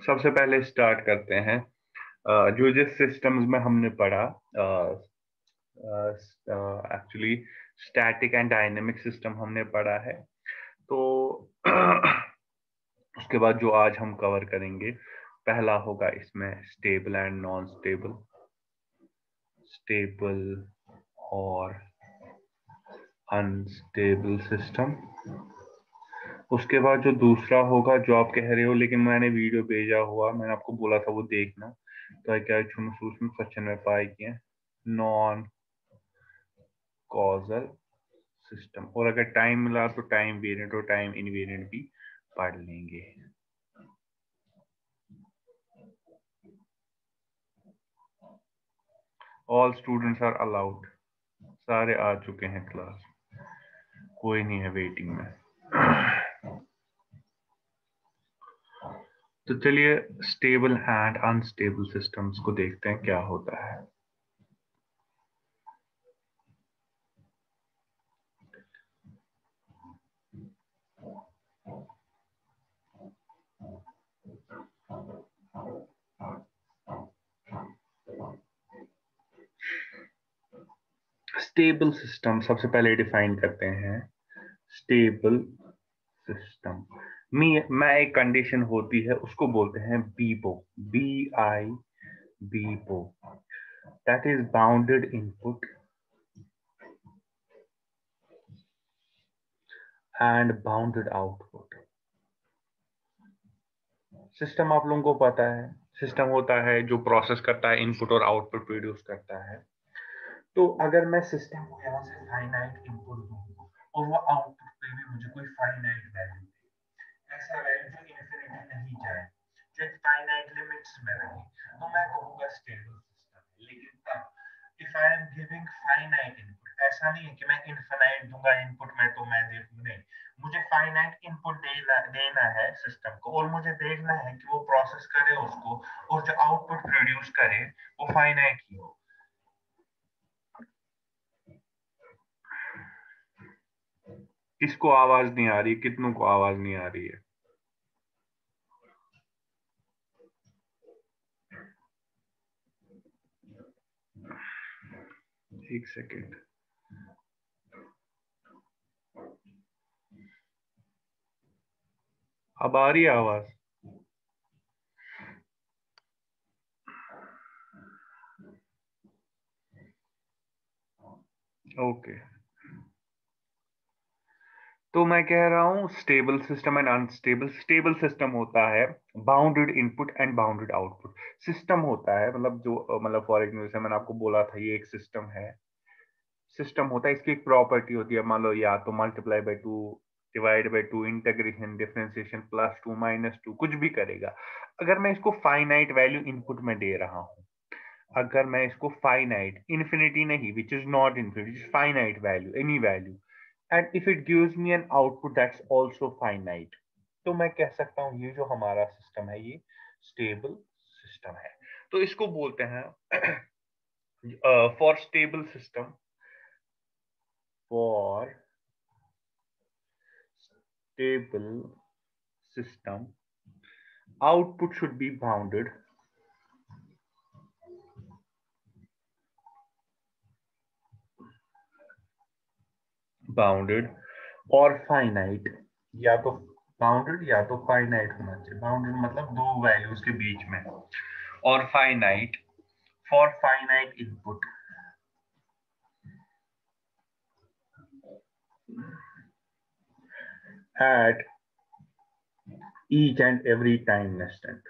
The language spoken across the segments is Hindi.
सबसे पहले स्टार्ट करते हैं जो जिस सिस्टम्स में हमने पढ़ा। Actually static and dynamic system हमने पढ़ा है। तो उसके बाद जो आज हम कवर करेंगे, पहला होगा इसमें stable and non stable, stable और अनस्टेबल सिस्टम। उसके बाद जो दूसरा होगा, जो आप कह रहे हो लेकिन मैंने वीडियो भेजा हुआ, मैंने आपको बोला था वो देखना, तो क्या उसमें क्वेश्चन में पाए किए नॉन कॉजल सिस्टम। और अगर टाइम मिला तो टाइम वेरिएंट और टाइम इनवेरिएंट भी पढ़ लेंगे। ऑल स्टूडेंट्स आर अलाउड, सारे आ चुके हैं क्लास, कोई नहीं है वेटिंग में। तो चलिए स्टेबल एंड अनस्टेबल सिस्टम्स को देखते हैं क्या होता है। स्टेबल सिस्टम सबसे पहले डिफाइन करते हैं। स्टेबल सिस्टम में एक कंडीशन होती है, उसको बोलते हैं BIBO, BIBO, that is bounded input and bounded output. System आप लोगों को पता है, सिस्टम होता है जो प्रोसेस करता है, इनपुट और आउटपुट प्रोड्यूस करता है। तो अगर मैं सिस्टम को यहाँ से फाइनाइट इनपुट दूं और वो आउटपुट पे भी मुझे कोई फाइनाइट वैल्यू दे, ऐसा वैल्यू जो इन्फिनिटी नहीं जाए, जो एक फाइनाइट लिमिट्स में रहे, तो मैं कहूंगा स्टेबल सिस्टम है। लेकिन तब if I am giving finite input, ऐसा नहीं है कि मैं इनफिनाइट दूंगा इनपुट में तो मैं देखूंगा, नहीं, मुझे फाइनाइट इनपुट देना है सिस्टम को, और मुझे देखना है कि वो प्रोसेस करे उसको, और जो आउटपुट प्रोड्यूस करे वो फाइनाइट ही हो। किसको आवाज नहीं आ रही, कितनों को आवाज नहीं आ रही है? एक सेकेंड। अब आ रही है आवाज? ओके। तो मैं कह रहा हूं stable system and unstable. Stable system होता है bounded input and bounded output. System होता है मतलब जो मतलब फॉर एग्जाम्पल मैंने आपको बोला था ये एक सिस्टम है। सिस्टम होता है, इसकी एक प्रॉपर्टी होती है, मान लो या तो multiply by 2, divide by 2, integration, differentiation, +2 -2 कुछ भी करेगा। अगर मैं इसको फाइनाइट वैल्यू इनपुट में दे रहा हूं, अगर मैं इसको फाइनाइट, इन्फिनिटी नहीं, which is not infinity, finite value, any value, and if it gives me an output that's also finite, तो मैं कह सकता हूं ये जो हमारा सिस्टम है ये स्टेबल सिस्टम है। तो इसको बोलते हैं for stable system, for stable system, output should be bounded और finite, या तो बाउंडेड या तो फाइनाइट होना चाहिए। बाउंडेड मतलब दो वैल्यूज के बीच में, और finite for finite input at each and every time instant,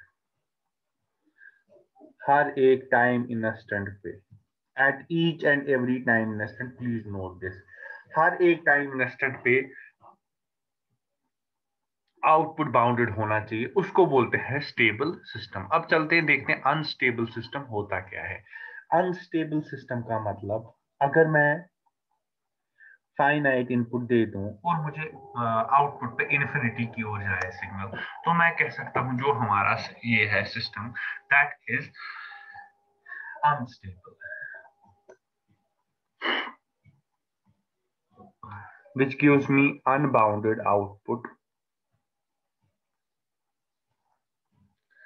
हर एक टाइम इंस्टेंट पे, at each and every time instant, please note this, हर एक टाइम इंस्टेंट पे आउटपुट बाउंडेड होना चाहिए, उसको बोलते हैं स्टेबल सिस्टम। अब चलते हैं देखते हैं अनस्टेबल सिस्टम होता क्या है। अनस्टेबल सिस्टम का मतलब, अगर मैं फाइनाइट इनपुट दे दूं और मुझे आउटपुट पे इन्फिनिटी की ओर जाए सिग्नल, तो मैं कह सकता हूं जो हमारा ये है system, that is unstable, which gives me unbounded output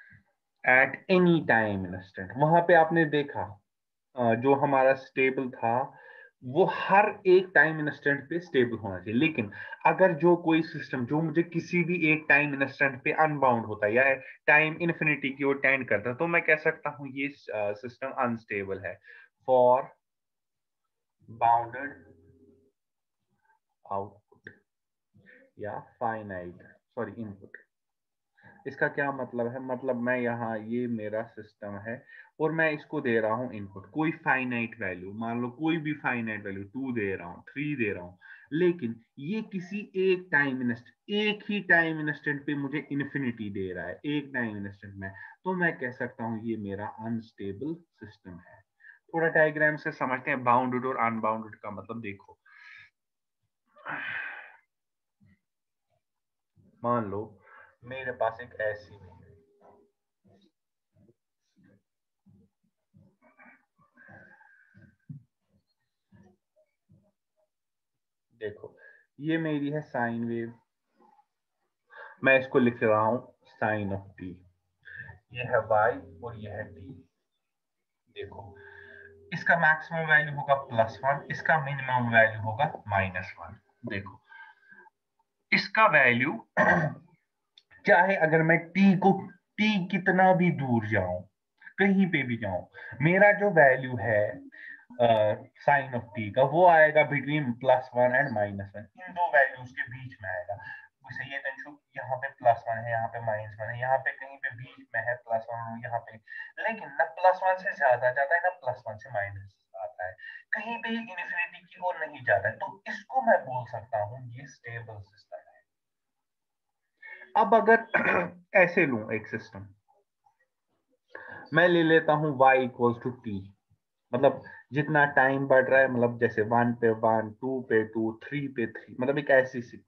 at any time instant. वहां पे आपने देखा जो हमारा स्टेबल था वो हर एक टाइम इंस्टेंट पे स्टेबल होना चाहिए, लेकिन अगर जो कोई सिस्टम जो मुझे किसी भी एक टाइम इंस्टेंट पे अनबाउंड होता है या टाइम इन्फिनिटी की ओर टेंड करता है, तो मैं कह सकता हूं ये सिस्टम अनस्टेबल है। फॉर बाउंडेड आउटपुट या फाइनाइट सॉरी इनपुट। इसका क्या मतलब है? मतलब मैं यहाँ ये मेरा सिस्टम है और मैं इसको दे रहा हूँ इनपुट, कोई फाइनाइट वैल्यू, मान लो कोई भी फाइनाइट वैल्यू 2 दे रहा हूँ, 3 दे रहा हूँ, लेकिन ये किसी एक टाइम इंस्टेंट, एक ही टाइम इंस्टेंट पे मुझे इन्फिनिटी दे रहा है, एक टाइम इंस्टेंट में, तो मैं कह सकता हूँ ये मेरा अनस्टेबल सिस्टम है। थोड़ा डायग्राम से समझते हैं बाउंडेड और अनबाउंडेड का मतलब। देखो मान लो मेरे पास एक ऐसी, देखो ये मेरी है साइन वेव, मैं इसको लिख रहा हूं साइन ऑफ टी, ये है y और ये है t। देखो इसका मैक्सिमम वैल्यू होगा +1, इसका मिनिमम वैल्यू होगा -1। देखो इसका वैल्यू चाहे अगर मैं t कितना भी दूर जाऊं, कहीं पे भी जाऊं, मेरा जो वैल्यू है साइन ऑफ टी का वो आएगा बिटवीन +1 एंड -1, इन दो वैल्यूज के बीच में आएगा। जैसे ये तंशु यहाँ पे +1 है, यहाँ पे -1 है, यहाँ पे कहीं पे बीच में है +1 यहाँ पे, लेकिन ना +1 से ज्यादा जाता है ना +1 से माइनस आता है, कहीं भी इन्फिनिटी की ओर नहीं जाता है, तो इसको मैं बोल सकता हूँ ये स्टेबल सिस्टम है। अब अगर ऐसे लूं एक सिस्टम, मैं ले लेता हूं y इक्वल्स टू टी, मतलब जितना टाइम बढ़ रहा है, मतलब जैसे 1 पे 1, 2 पे 2, 3 पे 3, मतलब एक ऐसी सी।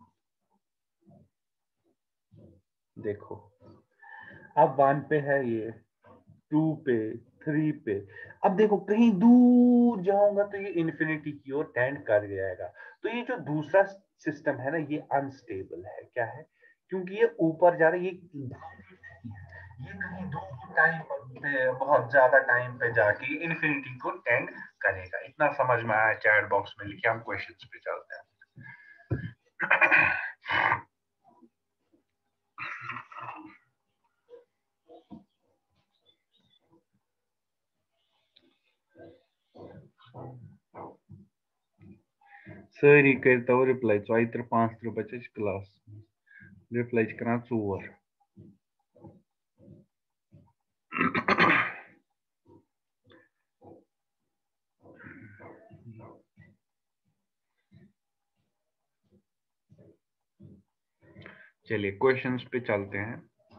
देखो अब 1 पे है ये, 2 पे, 3 पे, अब देखो कहीं दूर जाऊंगा तो ये इन्फिनिटी की ओर टेंड कर जाएगा। तो ये जो दूसरा सिस्टम है ना ये अनस्टेबल है। क्या है? क्योंकि ये ऊपर जा रहा है, ये कहीं दूर टाइम पे, बहुत ज्यादा टाइम पे जाके इन्फिनिटी को टेंड करेगा। इतना समझ में आया? चैट बॉक्स में लिखे, हम क्वेश्चंस पे चलते हैं। सारी करता रिप्लाई 4 बच्चे क्लास रिप्लाई कर 4। चलिए क्वेश्चंस पे चलते हैं।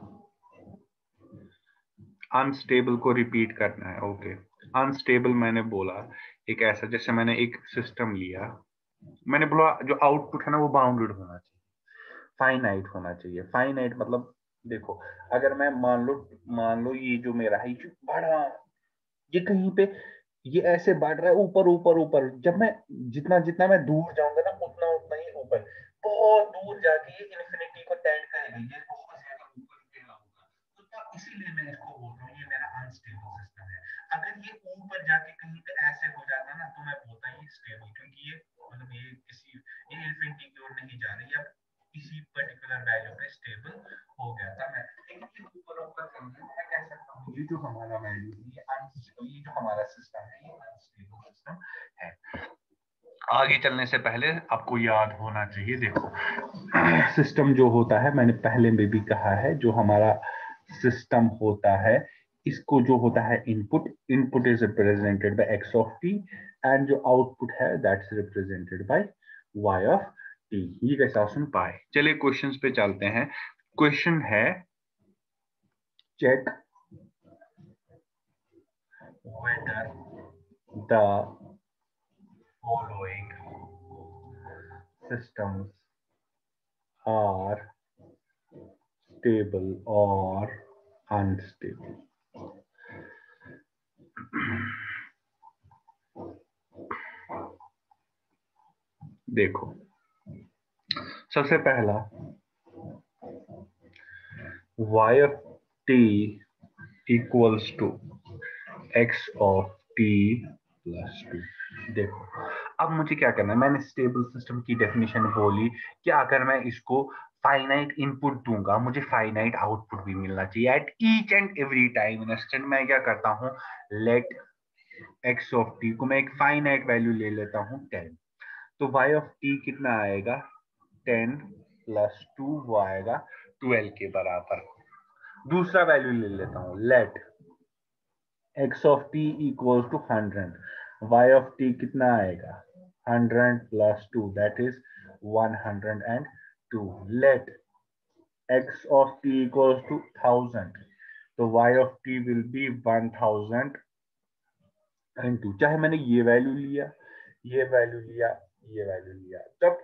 अनस्टेबल को रिपीट करना है। ओके, अनस्टेबल मैंने बोला एक ऐसा, जैसे मैंने एक सिस्टम लिया, मैंने बोला जो आउटपुट है ना वो बाउंडेड होना चाहिए, फाइनाइट होना चाहिए। फाइनाइट मतलब देखो अगर मैं मान लो ये जो मेरा है ये बड़ा, ये कहीं पे ये ऐसे बढ़ रहा है ऊपर ऊपर ऊपर, जब मैं जितना जितना मैं दूर जाऊंगा ना उतना उतना ही ऊपर, बहुत दूर जाके ये इन्फिनिटी को टेंड करेगा, ये बहुत ज्यादा ऊपर गया होगा। तो तब इसीलिए मैं इसको बोल रहा हूँ ये मेरा अनस्टेबल सिस्टम है। अगर ये ऊपर जाके कहीं पे ऐसे हो जाता ना तो मैं बोलता ये स्टेबल, क्योंकि ये मतलब ये इन्फिनिटी की ओर नहीं जा रही, अब किसी पर्टिकुलर वैल्यू पे स्टेबल हो गया था मैं, लेकिन ये ऊपर ऊपर चल रहा है, मैं कह सकता हूँ ये जो हमारा वैल्यू है ये जो हमारा सिस्टम है ये अनस्टेबल सिस्टम है। आगे चलने से पहले आपको याद होना चाहिए, देखो सिस्टम जो होता है, मैंने पहले में भी कहा है, जो हमारा सिस्टम होता है इसको जो होता है input, input is represented by x of t, and जो आउटपुट है that's represented by y of t। ये कैसा ऑप्शन पाए। चलिए क्वेश्चंस पे चलते हैं। क्वेश्चन है check whether the following systems are stable or unstable। देखो सबसे पहला y of t equals to x of t plus 2। देखो अब मुझे क्या करना है, मैंने स्टेबल सिस्टम की डेफिनेशन बोली कि अगर मैं इसको फाइनाइट इनपुट दूंगा मुझे फाइनाइट आउटपुट भी मिलना चाहिए at each and every time instant. मैं क्या करता हूँ, लेट एक्स ऑफ टी को मैं एक फाइनाइट वैल्यू ले लेता हूँ 10, तो वाई ऑफ टी कितना आएगा 10 प्लस 2, वो आएगा 12 के बराबर। दूसरा वैल्यू ले लेता हूँ, let x of t equals to 100, y of t कितना आएगा 100 plus 2 that is 102। let x of t equals to 1000, तो y of t will be 1000 and 2। चाहे मैंने ये वैल्यू लिया, ये वैल्यू लिया, ये वैल्यू लिया,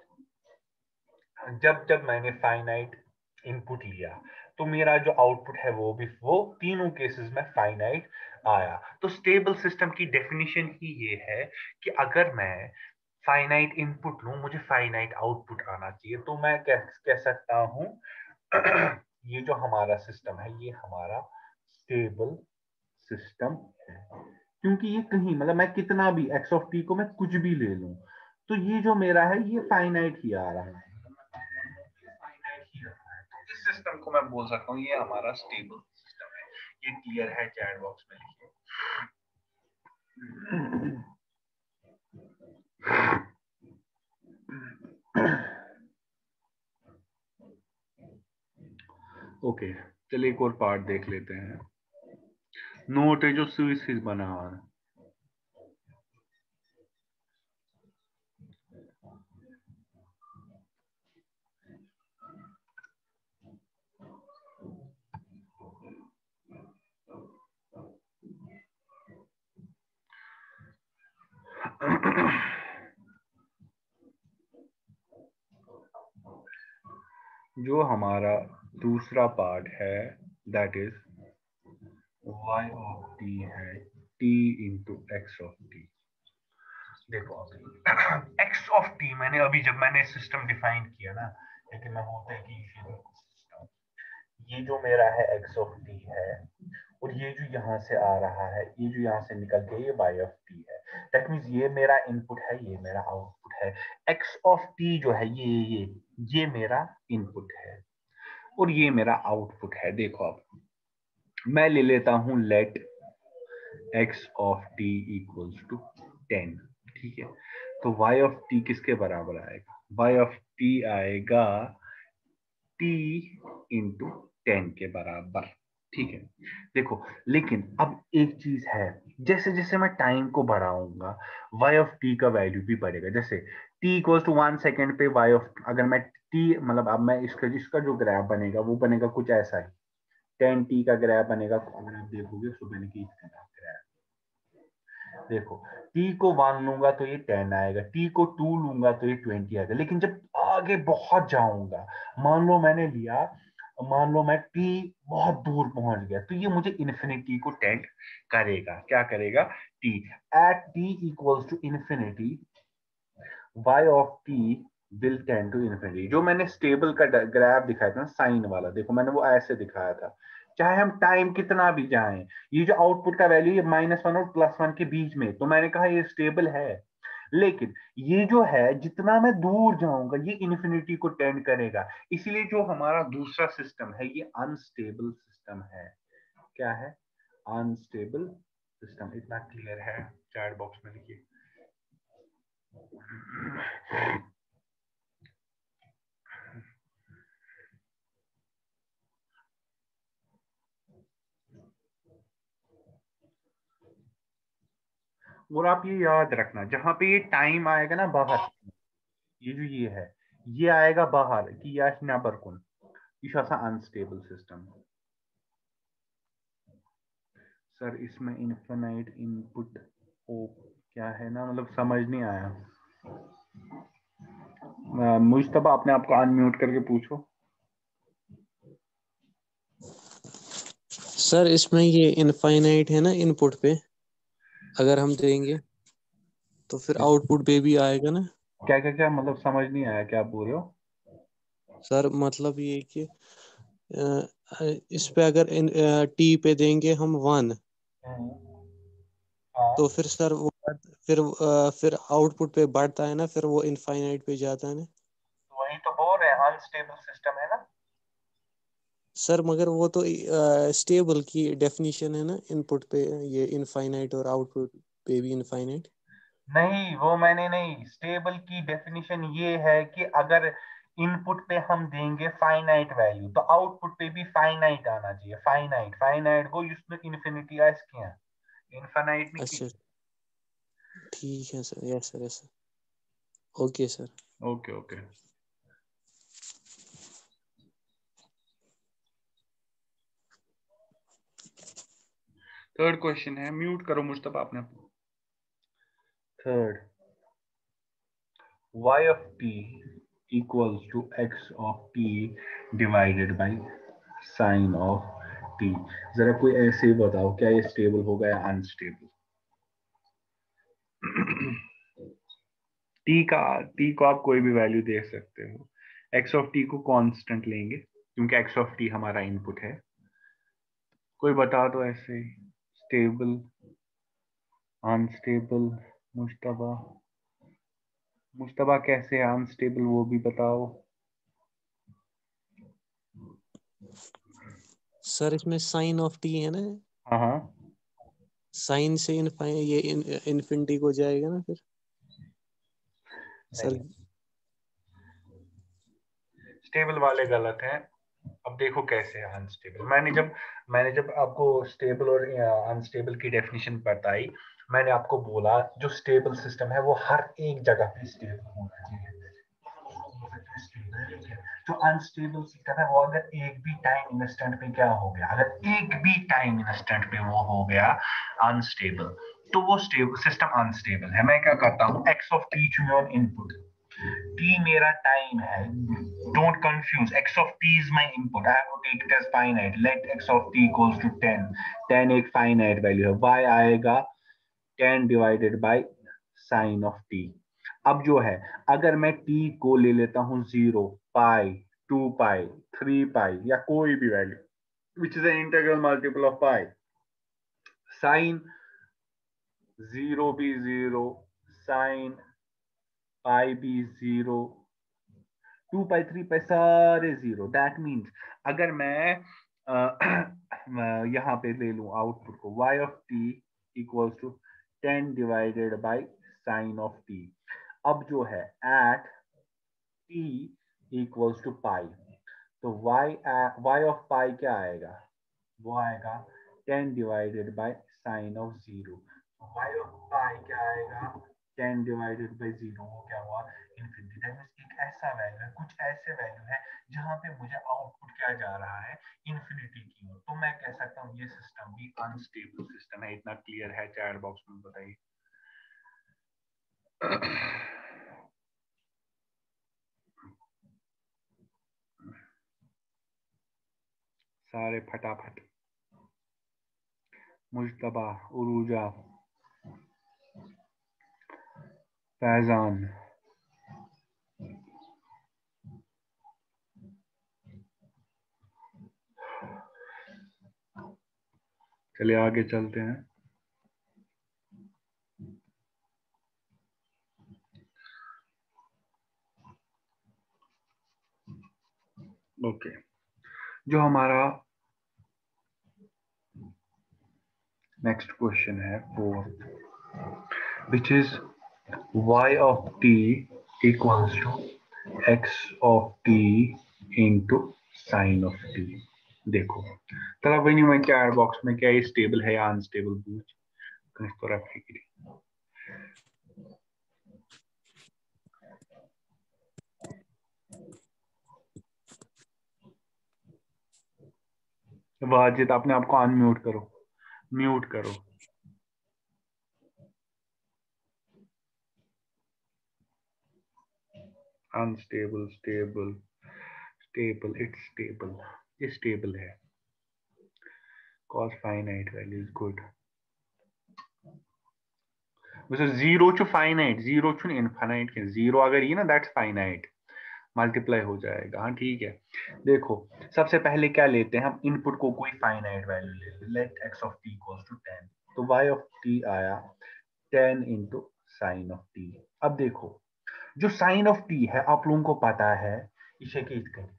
जब जब मैंने फाइनाइट इनपुट लिया तो मेरा जो आउटपुट है वो तीनों केसेस में फाइनाइट आया। तो स्टेबल सिस्टम की डेफिनेशन ही ये है कि अगर मैं फाइनाइट इनपुट लूं मुझे फाइनाइट आउटपुट आना चाहिए। तो मैं कह सकता हूं ये जो हमारा सिस्टम है ये हमारा स्टेबल सिस्टम है, क्योंकि ये कहीं मतलब मैं कितना भी एक्स ऑफ टी को मैं कुछ भी ले लूं तो ये जो मेरा है ये फाइनाइट ही आ रहा है। तो इस सिस्टम को मैं बोल सकता हूँ ये हमारा स्टेबल सिस्टम है। ये क्लियर है, चैट बॉक्स में लिखिए। ओके चलिए एक और पार्ट देख लेते हैं। नोट है जो स्विच बना हुआ है। जो हमारा दूसरा पार्ट है that is y of t है t into x of T. देखो अभी x ऑफ t मैंने अभी जब मैंने सिस्टम डिफाइन किया ना, लेकिन मैं बोलते हैं कि सिस्टम ये जो मेरा है x ऑफ t है और ये जो यहाँ से आ रहा है ये जो यहाँ से निकल के ये y ऑफ t है। दैट मीन्स ये मेरा इनपुट है ये मेरा आउटपुट है। x ऑफ t जो है ये मेरा इनपुट है और ये मेरा आउटपुट है। देखो अब मैं ले लेता हूं let x of t equals to 10, ठीक है। तो y ऑफ t किसके बराबर आएगा, y ऑफ t आएगा t इंटू 10 के बराबर, ठीक है। देखो लेकिन अब एक चीज है, जैसे जैसे मैं टाइम को बढ़ाऊंगा y ऑफ t का वैल्यू भी बढ़ेगा। जैसे t इक्वल्स टू 1 सेकेंड पे y ऑफ, अगर मैं t मतलब अब मैं इसका जो ग्राफ बनेगा वो बनेगा कुछ ऐसा ही। 10t का ग्राफ बनेगा, अगर आप देखोगे तो बनेगा इस तरह ग्राफ। देखो t को 1 लूंगा तो ये 10 आएगा, t को 2 लूंगा तो ये 20 आएगा। लेकिन जब आगे बहुत जाऊंगा, मान लो मैंने लिया, मान लो मैं t बहुत दूर पहुंच गया तो ये मुझे इन्फिनिटी को टेंड करेगा। क्या करेगा, t at t equals to infinity y of t will tend to infinity. जो मैंने स्टेबल का ग्राफ दिखाया था ना साइन वाला, देखो मैंने वो ऐसे दिखाया था। चाहे हम टाइम कितना भी जाएं, ये जो आउटपुट का वैल्यू ये -1 और +1 के बीच में, तो मैंने कहा ये स्टेबल है। लेकिन ये जो है जितना मैं दूर जाऊंगा ये इन्फिनिटी को टेंड करेगा। इसीलिए जो हमारा दूसरा सिस्टम है ये अनस्टेबल सिस्टम है। क्या है, अनस्टेबल सिस्टम। इतना क्लियर है, चैट बॉक्स में लिखिए। और आप ये याद रखना जहां पे ये टाइम आएगा ना बाहर, ये जो ये है ये आएगा बाहर कि या बरकुन ये अनस्टेबल सिस्टम। सर इसमें इनफिनाइट इनपुट ओ क्या है ना, मतलब समझ नहीं आया। मुश्तबा आपने आपको अनम्यूट करके पूछो। सर इसमें ये इनफाइनाइट है ना इनपुट पे, अगर हम देंगे तो फिर आउटपुट पे भी आएगा ना। क्या क्या क्या मतलब समझ नहीं आया क्या आप बोल रहे हो। सर मतलब ये कि इस पे अगर टी पे देंगे हम 1, हाँ तो फिर सर वो फिर आउटपुट पे बढ़ता है ना, फिर वो इनफाइनाइट पे जाता है ना वही तो बोल रहे हैं, अनस्टेबल सिस्टम है ना। सर। मगर वो तो स्टेबल की डेफिनेशन है ना, इनपुट पे ये इनफाइनाइट और आउटपुट पे भी इनफाइनाइट। नहीं, वो मैंने नहीं, स्टेबल की डेफिनेशन ये है कि अगर इनपुट पे हम देंगे फाइनाइट वैल्यू तो आउटपुट पे भी फाइनाइट आना चाहिए। फाइनाइट फाइनाइट वो उसमें इन्फिनिटी आ इसके हैं, इनफाइनाइट में अच्छा की। ठीक है sir, yes sir, yes sir, okay sir. Okay okay. Third question है, म्यूट करो मुस्तफा आपने। Third, y of t equals to x of t divided by sin of t। जरा कोई ऐसे ही बताओ, क्या ये स्टेबल होगा या अनस्टेबल? t को आप कोई भी वैल्यू दे सकते हो। x ऑफ t को कांस्टेंट लेंगे क्योंकि x ऑफ t हमारा इनपुट है। कोई बता दो ऐसे ही, स्टेबल अनस्टेबल। मुश्तबा, मुश्तबा कैसे है अनस्टेबल वो भी बताओ। सर इसमें साइन ऑफ टी है ना, हाँ हाँ। साइन से ये इन्फिनिटी को जाएगा ना फिर सर। नहीं, स्टेबल वाले गलत हैं। अब देखो कैसे है अनस्टेबल। मैंने जब आपको स्टेबल और अनस्टेबल की डेफिनेशन बताई, मैंने आपको बोला जो स्टेबल सिस्टम है वो हर एक जगह पे स्टेबल होना चाहिए। जो अनस्टेबल सिस्टम है वो अगर एक भी टाइम इंस्टेंट पे क्या हो गया, अगर एक भी टाइम इंस्टेंट पे वो हो गया अनस्टेबल, तो वो स्टेबल सिस्टम अनस्टेबल है। मैं क्या करता हूँ, x of t choose on input, t मेरा टाइम है, don't confuse, x of t is my input, I have to take it as finite, let x of t equals to 10। 10 एक फाइनाइट वैल्यू है, y आएगा 10 divided by sine of t। अब जो है, अगर मैं t को ले लेता हूं 0, पाई, 2 पाई, 3 पाई या कोई भी value which is an integral multiple of pi, sine 0 भी 0, साइन पाई भी 0, 2 पाई 3 पाई सारे 0। दैट मीन्स अगर मैं यहां पे ले लूं आउटपुट को, y of t equals to 10 divided by sine of t। अब जो है at t equals to pi, तो y ऑफ पाई क्या आएगा, वो आएगा 10 divided by sine of 0। y of pi क्या आएगा, 10 डिवाइडेड बाय 0, वो क्या हुआ, इन्फिनिटी। दैट मींस एक ऐसा वैल्यू है, कुछ ऐसे वैल्यू है जहां पे मुझे आउटपुट क्या जा रहा है, इन्फिनिटी की ओर। तो मैं कह सकता हूँ ये सिस्टम भी अनस्टेबल सिस्टम है। इतना क्लियर है? चैट बॉक्स में बताइए। सारे फटाफट, मुजतबा, उरूजा, फैजान। चलिए आगे चलते हैं। ओके, जो हमारा नेक्स्ट क्वेश्चन है fourth, which is y of t equals to x of t into sin of t। देखो तरह वही नहीं, मैं चैट बॉक्स में क्या ये स्टेबल है या अनस्टेबल पूछ तो रखी। वाजिद अपने आप को अनम्यूट करो, म्यूट करो। Unstable, stable, stable, it's stable, ये स्टेबल है। cos finite value is good। वैसे जीरो चु फाइनाइट, जीरो चु इनफाइनाइट के जीरो अगर ये ना दैट्स फाइनाइट, मल्टीप्लाई हो जाएगा। हाँ ठीक है। देखो सबसे पहले क्या लेते हैं हम, इनपुट को कोई फाइनाइट वैल्यू लेते हैं। Let x of t equals to 10, तो वाई ऑफ टी आया 10 इंटू साइन ऑफ टी। अब देखो जो साइन ऑफ टी है आप लोगों को पता है, इसे क्या करें,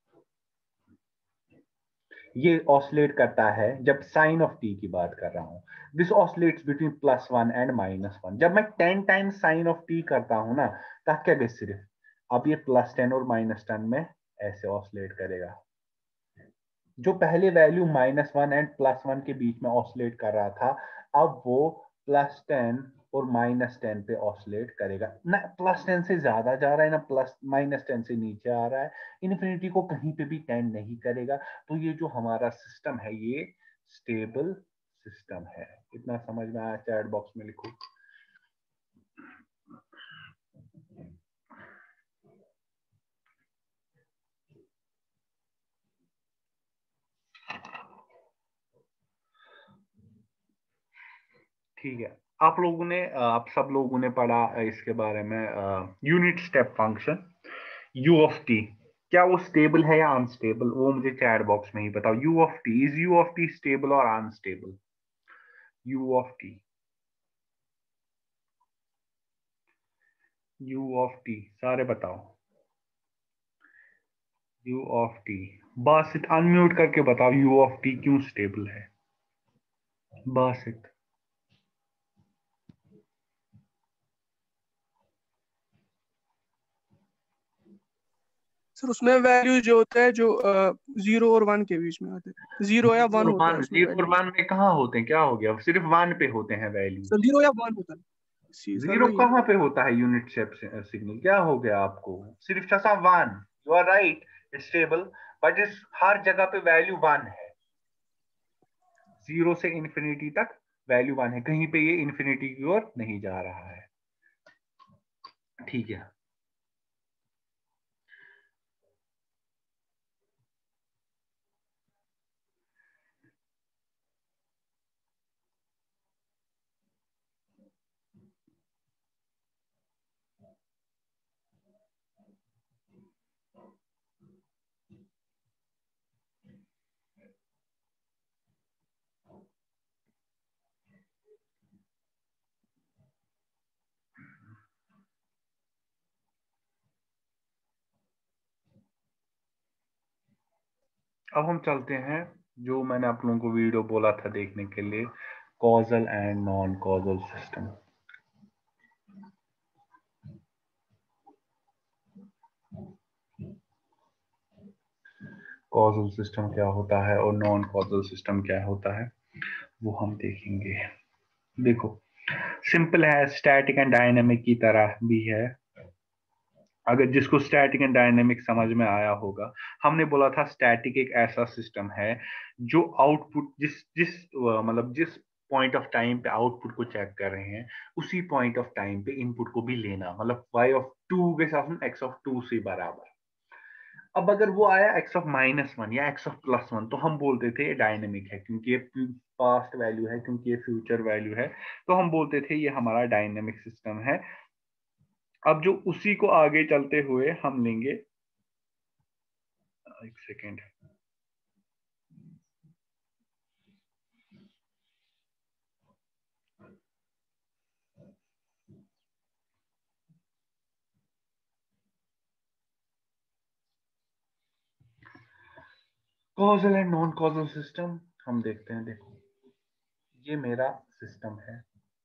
ये ऑसिलेट करता है जब साइन ऑफ टी की बात कर रहा हूं, दिस ऑसिलेट्स बिटवीन +1 एंड -1। जब मैं 10 टाइम्स साइन ऑफ टी करता हूं ना, तब क्या गए सिर्फ, अब ये +10 और -10 में ऐसे ऑसिलेट करेगा। जो पहले वैल्यू -1 एंड +1 के बीच में ऑसिलेट कर रहा था, अब वो +10 और -10 पे ऑसिलेट करेगा। ना +10 से ज्यादा जा रहा है, ना -10 से नीचे आ रहा है। इन्फिनिटी को कहीं पे भी टेंड नहीं करेगा। तो ये जो हमारा सिस्टम है ये स्टेबल सिस्टम है। इतना समझ में आया? चैट बॉक्स में लिखो। ठीक है। आप सब लोगों ने पढ़ा इसके बारे में, unit step function u of t. क्या वो स्टेबल है या अनस्टेबल, वो मुझे चैट बॉक्स में ही बताओ। U of t, is u of t stable और unstable? U of t, u of t, सारे बताओ। U of t, Basit unmute करके बताओ यू ऑफ टी क्यों स्टेबल है। बासित। सर उसमें वैल्यू जो होता है जो 0 और 1 के बीच में आते हैं, 0 या 1 होता है उसमें जीरो और वैल्यू। वन में कहाँ होते हैं, क्या हो गया, सिर्फ वन पे होते हैं वैल्यूज। सर 0 या 1 होता है। सर जीरो वही है। कहाँ पे होता है यूनिट स्टेप सिग्नल, क्या हो गया आपको? सिर्फ छसा one. You are right, stable, but इस हर जगह पे वैल्यू वन है। 0 से इंफिनिटी तक वैल्यू वन है, कहीं पे ये इंफिनिटी की ओर नहीं जा रहा है। ठीक है। अब हम चलते हैं, जो मैंने आप लोगों को वीडियो बोला था देखने के लिए, causal and non causal system. Causal system क्या होता है और नॉन कॉजल सिस्टम क्या होता है वो हम देखेंगे। देखो सिंपल है, स्टैटिक एंड डायनेमिक की तरह भी है। अगर जिसको स्टैटिक एंड डायनेमिक समझ में आया होगा, हमने बोला था स्टैटिक एक ऐसा सिस्टम है जो आउटपुट जिस जिस मतलब जिस पॉइंट ऑफ टाइम पे आउटपुट को चेक कर रहे हैं, उसी पॉइंट ऑफ टाइम पे इनपुट को भी लेना, मतलब y(2) के साथ x(2) से बराबर। अब अगर वो आया x(-1) या x(+1), तो हम बोलते थे ये डायनेमिक है, क्योंकि ये पास्ट वैल्यू है, क्योंकि ये फ्यूचर वैल्यू है, तो हम बोलते थे ये हमारा डायनेमिक सिस्टम है। अब जो उसी को आगे चलते हुए हम लेंगे, एक second, causal and non causal system हम देखते हैं। देखो ये मेरा सिस्टम है,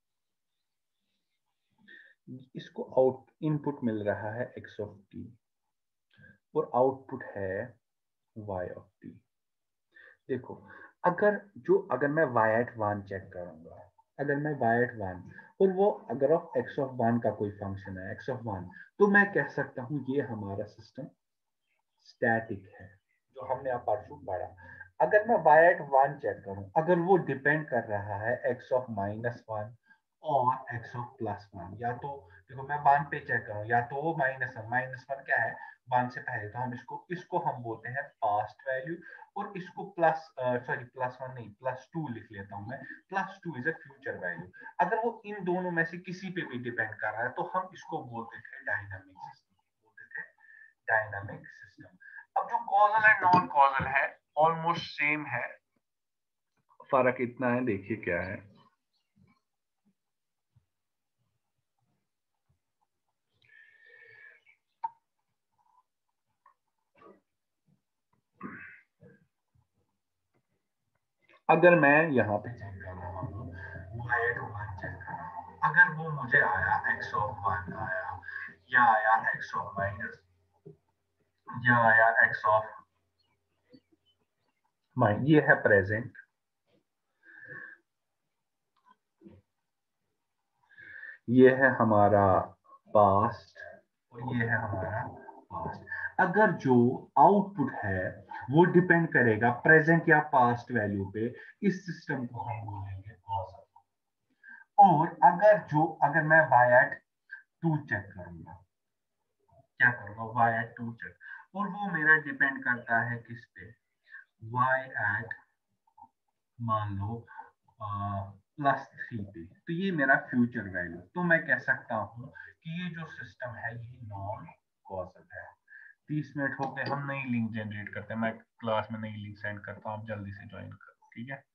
इसको इनपुट मिल रहा है x ऑफ टी और आउटपुट है y ऑफ टी। देखो अगर मैं y(1) चेक करूंगा, अगर मैं y(1) और वो अगर ऑफ x ऑफ 1 का कोई फंक्शन है x(1), तो मैं कह सकता हूं ये हमारा सिस्टम स्टैटिक है, जो हमने आप परसों पढ़ा। अगर मैं y(1) चेक करूं, अगर वो डिपेंड कर रहा है x ऑफ -1 और x ऑफ +1, या तो देखो मैं 1 पे चेक करूं, या तो वो -1 क्या है 1 से पहले, तो हम इसको हम बोलते हैं पास्ट वैल्यू, और इसको +1 नहीं +2 लिख लेता हूं मैं, +2 इज अ फ्यूचर वैल्यू। अगर वो इन दोनों में से किसी पे भी डिपेंड कर रहा है, तो हम इसको बोलते थे डायनामिक सिस्टम, बोलते थे डायनामिक सिस्टम। अब जो कॉजल एंड नॉन कॉजल है ऑलमोस्ट सेम है, फर्क इतना है, देखिए क्या है। अगर मैं यहाँ पे चेक कर रहा हूँ y1 चेक कर रहा हूँ, अगर वो मुझे आया x ऑफ 1 आया, या आया x ऑफ माइनस, या आया x ऑफ माइनस, ये है प्रेजेंट, ये है हमारा पास्ट, और ये है हमारा पास्ट। अगर जो आउटपुट है वो डिपेंड करेगा प्रेजेंट या पास्ट वैल्यू पे, इस सिस्टम को हम बोलेंगे कॉजल। और अगर मैं y एट 2 चेक करूंगा, क्या करूंगा y एट 2 चेक, और वो मेरा डिपेंड करता है किस पे, y एट मान लो +3 पे, तो ये मेरा फ्यूचर वैल्यू, तो मैं कह सकता हूँ कि ये जो सिस्टम है ये नॉन कॉजल है। 30 मिनट हो गए, हम नई लिंक जनरेट करते हैं, मैं क्लास में नई लिंक सेंड करता हूँ, आप जल्दी से ज्वाइन करो, ठीक है।